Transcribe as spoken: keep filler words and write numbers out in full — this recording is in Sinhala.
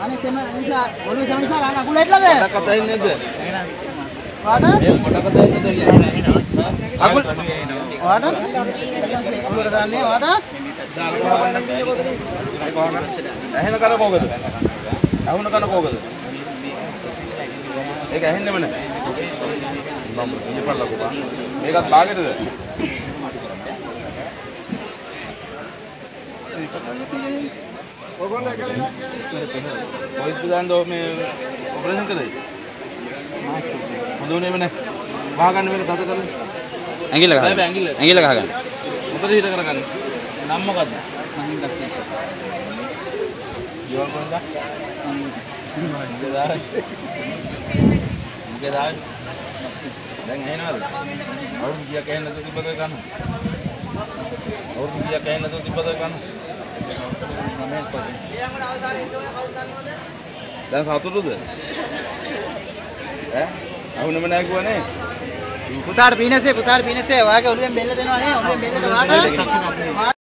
අනේ සෙම නිසා ඔළුවේ සෙම නිසා රාණ අකුල හිටලාද? පොඩක් කතා ඉන්නේ නැද්ද? වාට? මේ පොඩක් කතා ඉන්නේ නැද්ද කියන්නේ? අකුල වාට? ඔළුවට දාන්නේ වාට? ඇහෙන කන කෝකද? ඇහුන කන කෝකද? ඒක ඇහෙන්නෙම නැහැ. නම් ඉන්නපල්ලකෝ බා. මේකත් භාගෙටද? ඔයගොල්ලෝ එකලෙන් කොයිද දාන්නෝ මේ ඔපරේෂන් කරේ? හොඳුනේම නැහැ. වහගන්න මේක තද කරලා. ඇඟිල්ල ගහගන්න. ඇඟිල්ල ගහගන්න. මොකද හිත කරගන්න? නම් මොකද්ද? මහින් දැක්කේ. ජීවල් කොහෙන්ද? මොකද මොකද දැන් ඇහෙනවද? අවුරුදු කීයක් ඇහෙන්නේ නැතුව තිබ්බද ගන්න? අවුරුදු කීයක් ඇහෙන්නේ නැතුව තිබ්බද ගන්න? දැන් සතුටුද? ඈ? අහුනම නැහැ කිව්වනේ. පුතාට පීනසේ පුතාට පීනසේ ඔයාගේ ඔළුවෙන් බෙල්ල දෙනවා නේ ඔළුවෙන් බෙල්ලට වාට